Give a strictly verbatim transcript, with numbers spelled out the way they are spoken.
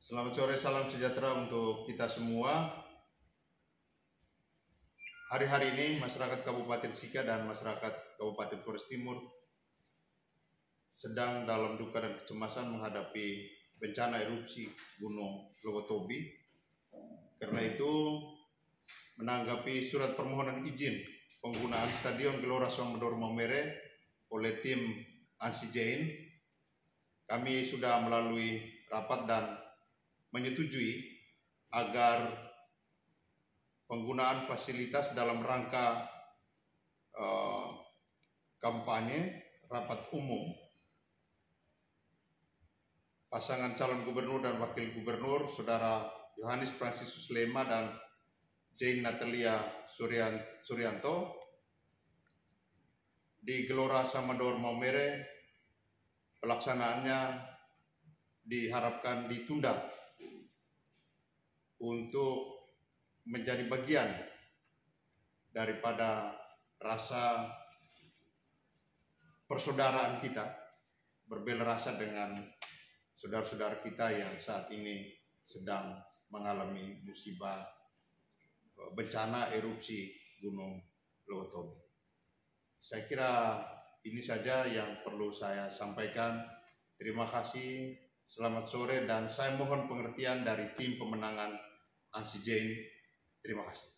Selamat sore, salam sejahtera untuk kita semua. Hari-hari ini masyarakat Kabupaten Sika dan masyarakat Kabupaten Flores Timur sedang dalam duka dan kecemasan menghadapi bencana erupsi Gunung Logotobi. Karena itu, menanggapi surat permohonan izin penggunaan Stadion Gelora Samador Maumere oleh tim ANSI Jain, kami sudah melalui rapat dan menyetujui agar penggunaan fasilitas dalam rangka uh, kampanye rapat umum pasangan calon gubernur dan wakil gubernur Saudara Yohanes Fransiskus Lema dan Jane Natalia Suryan, Suryanto di Gelora Samador Maumere. Pelaksanaannya diharapkan ditunda untuk menjadi bagian daripada rasa persaudaraan kita, berbela rasa dengan saudara-saudara kita yang saat ini sedang mengalami musibah bencana erupsi Gunung Logotobi. Saya kira ini saja yang perlu saya sampaikan. Terima kasih, selamat sore, dan saya mohon pengertian dari tim pemenangan ANSI Jain. Terima kasih.